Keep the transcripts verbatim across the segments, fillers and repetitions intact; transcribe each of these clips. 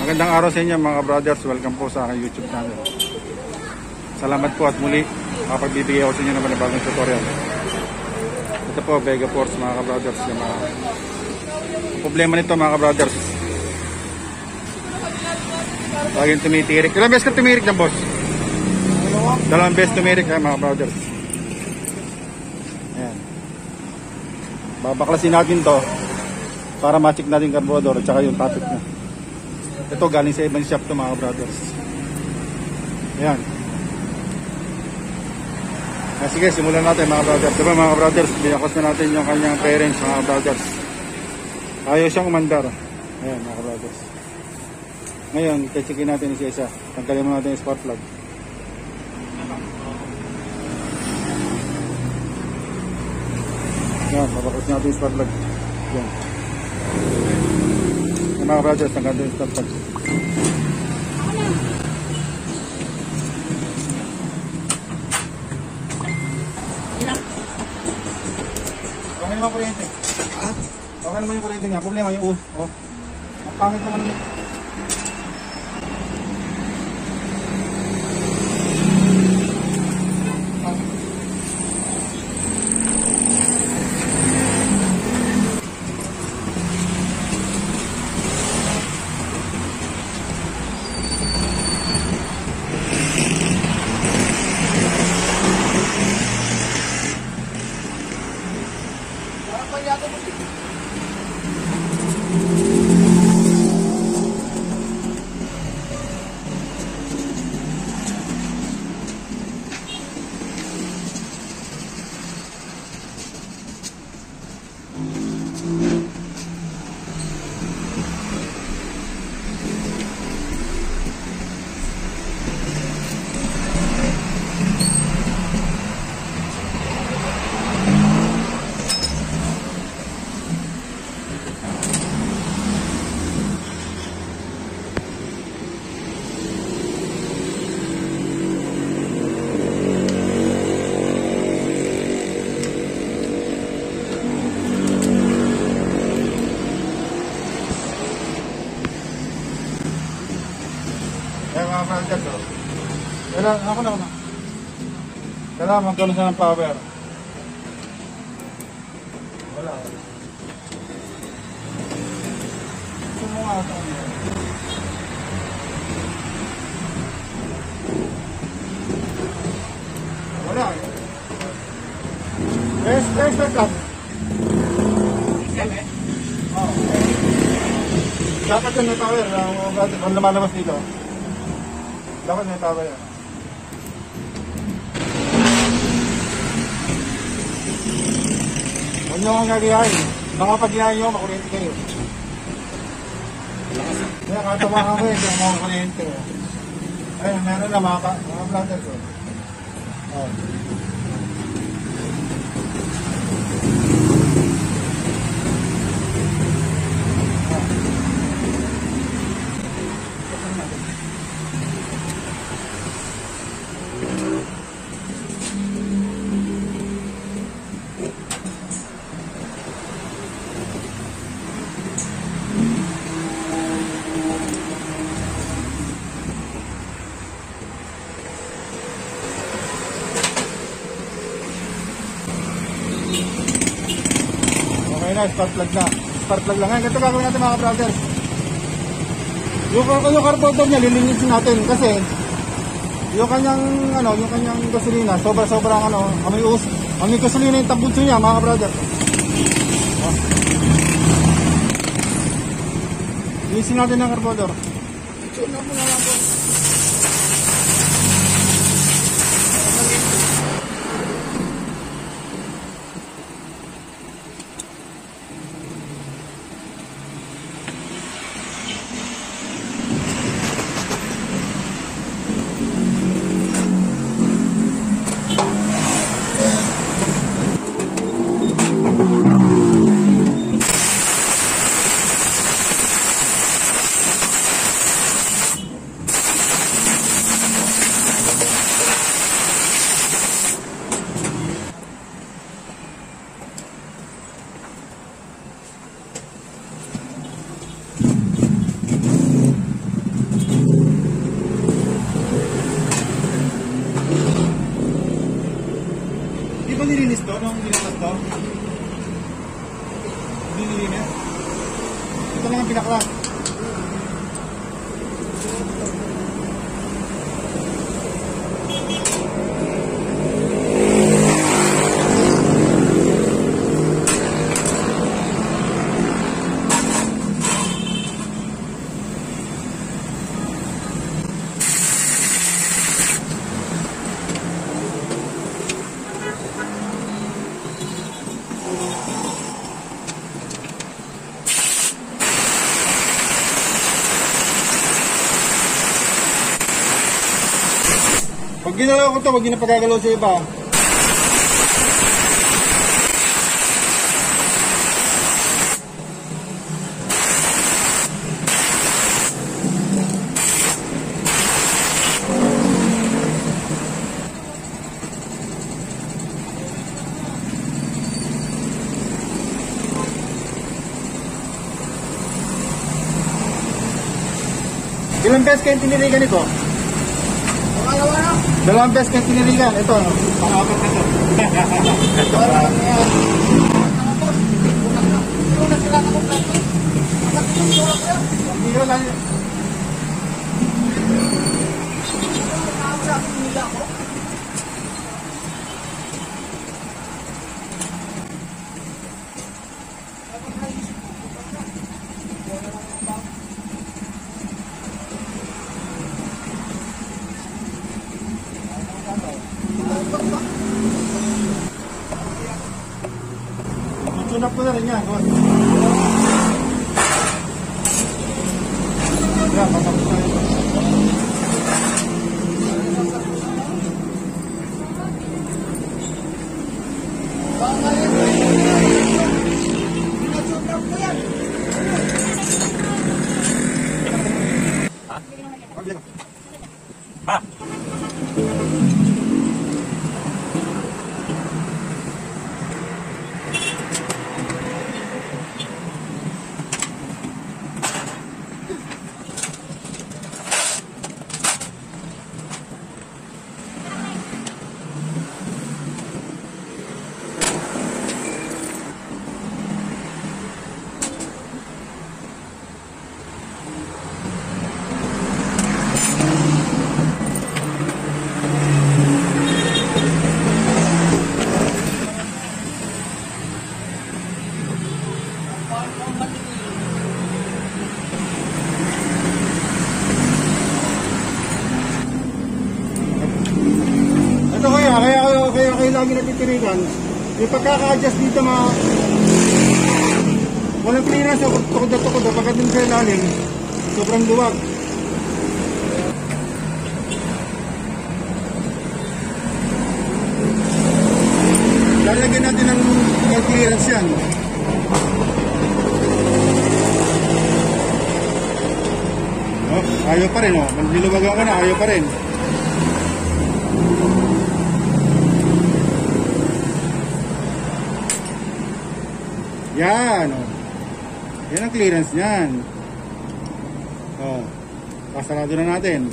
Magandang araw sa inyo mga brothers. Welcome po sa aking YouTube channel. Salamat po at muli makapagbibigay ako sa inyo naman ng bagong tutorial. Ito po, Vega Force mga brothers. Yung mga problema nito mga brothers, laging tumitirik. Ilang beses ka tumirik dyan, boss? Dalawang beses tumirik eh, mga brothers. Ayan. Babaklasin natin to para ma-check natin carburetor at saka yung topic na. Ito galing sa ibang shop to mga brothers. Ayan. Ah, sige, simulan natin mga brothers. Diba mga brothers, binakos na natin yung kanyang parents mga brothers. Ayaw siyang umandar. Ayan mga brothers. Ngayon, checkin natin yung isa-isa. Tanggalin mo natin yung spark plug. Ayan, babakos natin yung spark plug. Ayan. Ayan mga brothers, tanggalin natin yung spark plug. Okay naman kuryente. Ha? Okay naman yung kuryente niya. Problema yung U. Oh. Ang pangit naman yung... Kailangan, ako na ako na. Kailangan magkaroon siya ng power. Wala. Gusto mo nga ito. Wala. Test, test, test lang. Oo. Dapat yun may power. Kung lumalabas dito. Dapat may power yan. Huwag nyo akong gagayahin. Baka pag ginahin nyo, makuryente kayo. Kaya katawakan ko yun, kaya mga kuryente. Ayun, meron na mga, mga vlogger ko. Oh. Spark plug na. Spark plug lang. Ngayon, ito gagawin natin mga brothers. Yung, yung carburetor niya, lilinisin natin kasi yung kanyang, ano, yung kanyang gasolina, sobra-sobrang, ano, amoy us, amoy gasolina yung tabutso niya, mga brothers. Oh. Linisin natin ng carburetor. Ito na muna lang po. nililinis. Ito lang ang pinakla. Pag ginalaw ko ito, huwag yun na pagkagalaw sa iba. Ilang beses kayo tinirigan ito? Dalawang beses kayo tinirigan. Ito, pang-apat na ito. Ito, parang yan. Una sila na kong plato. Ang biro lang yun. Tunap ko na rin yan. Yan, patapos na rin. Ha? Ito kaya, kaya kaya kayo lagi natitirigan. Yung pagkaka-adjust dito mga walang clearance o tukod na tukod o pagkatin sa ilalim, sobrang luwag. Lalagyan natin ng clearance yan. Oh, ayaw pa rin oh. Niluwagan ko na, ayaw pa rin. Yan oh. Yan ang clearance niyan. Oh. Pasarado na natin.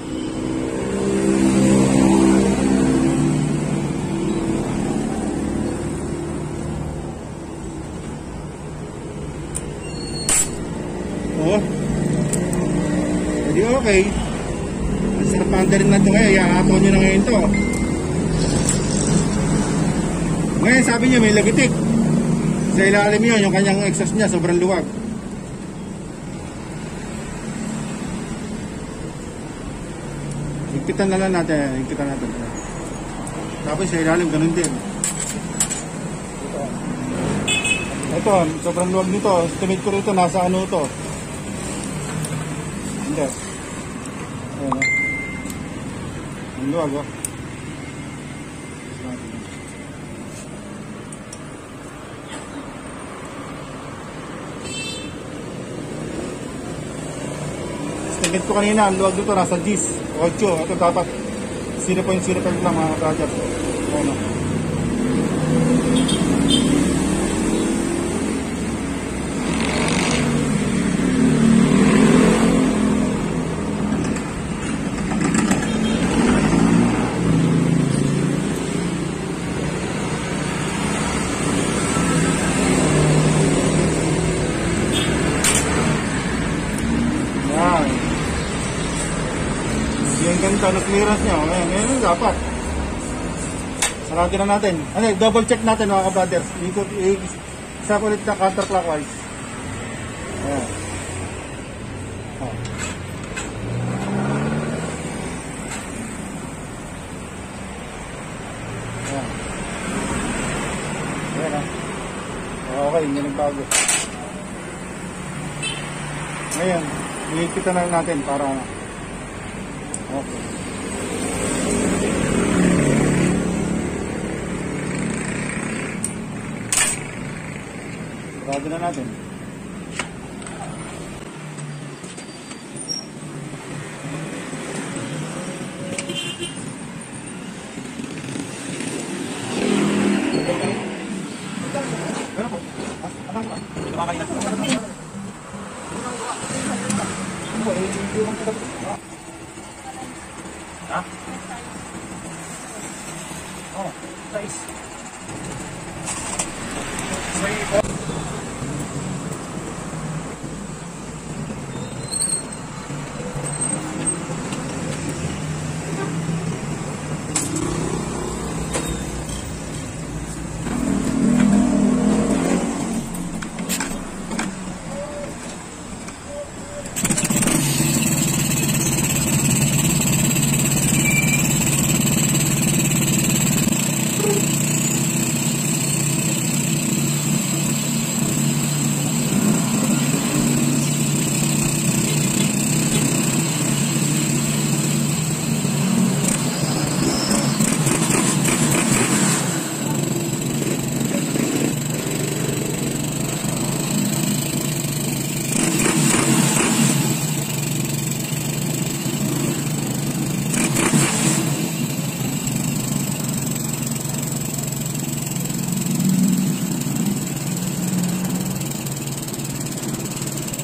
Oh. Hindi okay. Ang sarap panda rin na ito ngayon. Iahapaw nyo na ngayon ito. Ngayon sabi nyo may lagitik. Sa ilalim yun, yung kanyang exhaust niya sobrang luwag. Higpitan na lang natin. Higpitan natin. Tapos sa ilalim, ganun din. Ito, sobrang luwag nito. Estimate ko rito, nasa ano ito. Hindi. Ayan o. Ang luwag o. Estimate ko kanina, ang luwag dito, nasa eight. Ito dapat zero point zero five lang mga project. Ayan o. ano clearance niya. Ayan, ayan yung dapat. Sarado na natin. Ano, double check natin mga ka-brothers. Ikot, isa ulit na counterclockwise. Ayan. Oh. Ayan. Ayan ah. Okay, hindi nagbago. Ngayon, iipitan na natin para okay. Sarado na natin. Ano po? Ano po? Kumakain na. Ha? Oh, nice.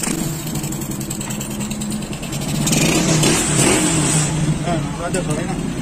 Brothers, okay na.